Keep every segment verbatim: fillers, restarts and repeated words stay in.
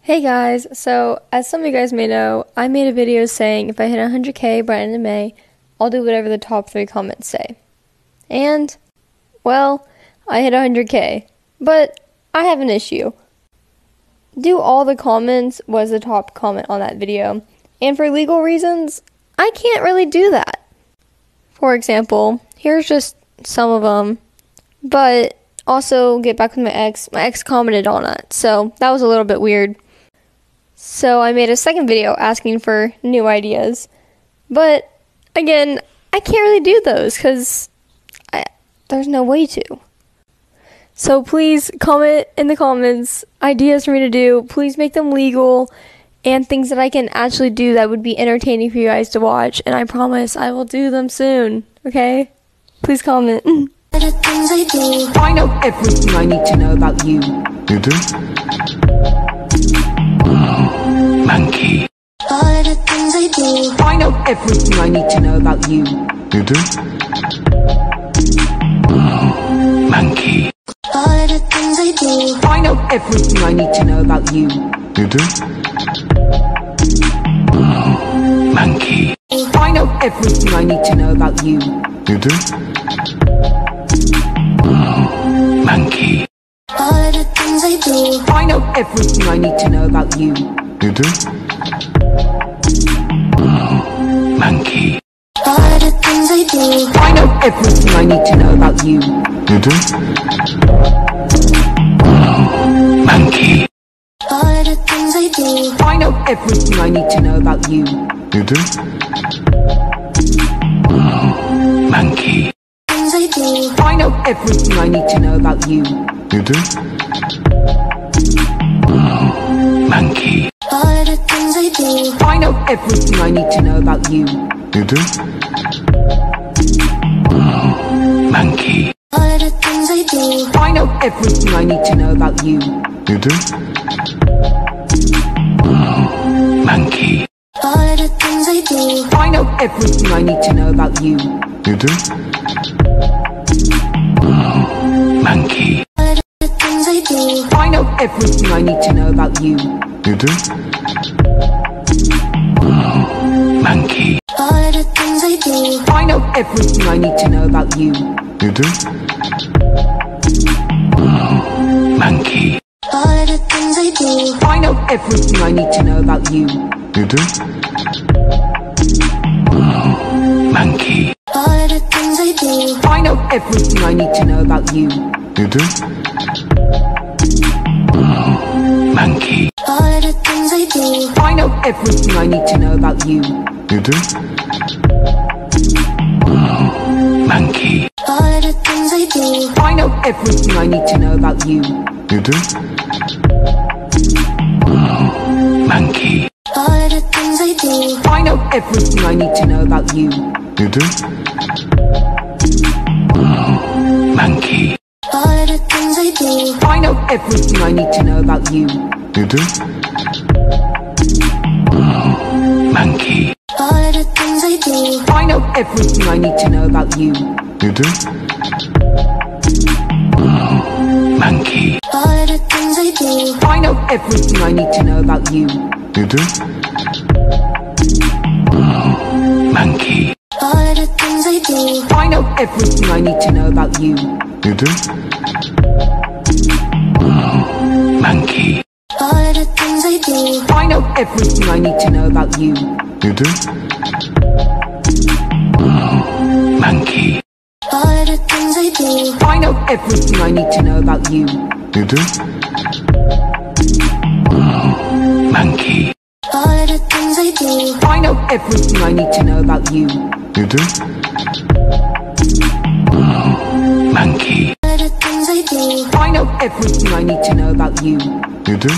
Hey guys, so as some of you guys may know, I made a video saying if I hit one hundred K by the end of May, I'll do whatever the top three comments say. And, well, I hit one hundred K, but I have an issue. Do all the comments was the top comment on that video, and for legal reasons, I can't really do that. For example, here's just some of them, but also get back with my ex. My ex commented on it, so that was a little bit weird. So I made a second video asking for new ideas, but again, I can't really do those because there's no way to. So please comment in the comments ideas for me to do. Please make them legal and things that I can actually do that would be entertaining for you guys to watch, and I promise I will do them soon, okay? Please comment. I know everything I need to know about you. You do? Monkey. All the things I do. I know everything I need to know about you. You do? Monkey. All the things I do. I know everything I need to know about you. You do? Monkey. I know everything I need to know about you. You do? Monkey. All the things I do. I know everything I need to know about you. You do? Monkey. All the things I do. I know everything I need to know about you. You do? Monkey. All the things I do. I know everything I need to know about you. You do? Monkey. Things I do. I know everything I need to know about you. You do? Monkey. All the things I do. I know everything I need to know about you. You do? Monkey. All the things I do. I know everything I need to know about you. You do? Monkey. All the things I do. I know everything I need to know about you. You do? Monkey. All the things I do. I know everything I need to know about you. You do? Monkey. All the things I do. I know everything I need to know about you. You do? Monkey. All the things I do. I know everything I need to know about you. You do? Monkey. All the things I do. I know everything I need to know about you. You do? Monkey. All the things I do. I know everything I need to know about you. You do? Monkey. All the things I do. I know everything I need to know about you. You do? Monkey. All the things I do. I know everything I need to know about you. You do? Monkey. All the things I do. I know everything I need to know about you. You do? Monkey. All the things I do. I know everything I need to know about you. You do? Monkey. All the things I do. I know everything I need to know about you. You do? Monkey. All the things I do. I know everything I need to know about you. You do? Monkey. All the things I do. I know everything I need to know about you. You do? Monkey. All the things I do. I know everything I need to know about you. You do? Monkey. All the things I do. I know everything I need to know about you. You do? Monkey. All the things I do. I know everything I need to know about you. You do?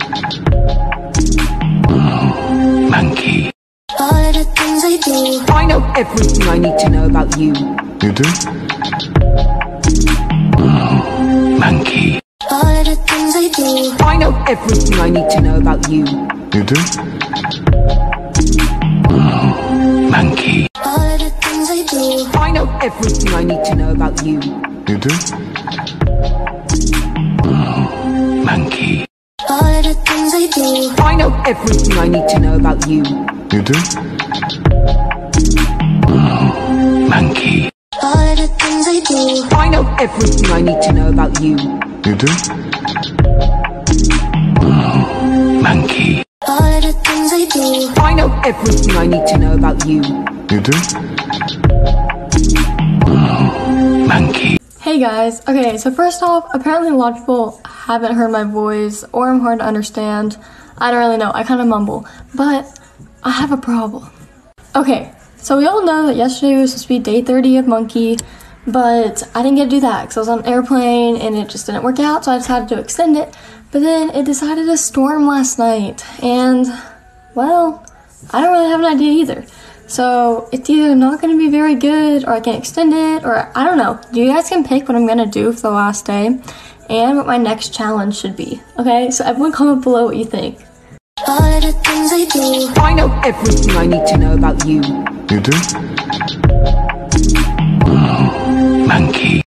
Monkey. All the things I do. I know everything I need to know about you. You do? Monkey. All the things I do. I know everything I need to know about you. You do? Monkey. All the things I do. I know everything I need to know about you. You do? Monkey. All the things I do. I know everything I need to know about you. You do? Mm, monkey. All of the things I do. I know everything I need to know about you. You do? Mm, monkey. All of the things I do. I know everything I need to know about you. You do? Mm, monkey. Hey guys, okay, so first off, apparently a lot of people haven't heard my voice, or I'm hard to understand. I don't really know, I kind of mumble, but I have a problem. Okay, so we all know that yesterday was supposed to be day thirty of Monkey, but I didn't get to do that because I was on an airplane and it just didn't work out, so I decided to extend it. But then it decided to storm last night, and, well, I don't really have an idea either. So it's either not going to be very good, or I can extend it, or I don't know. You guys can pick what I'm going to do for the last day, and what my next challenge should be. Okay, so everyone comment below what you think. All of the things I do. I know everything I need to know about you. You do? Mm, monkey.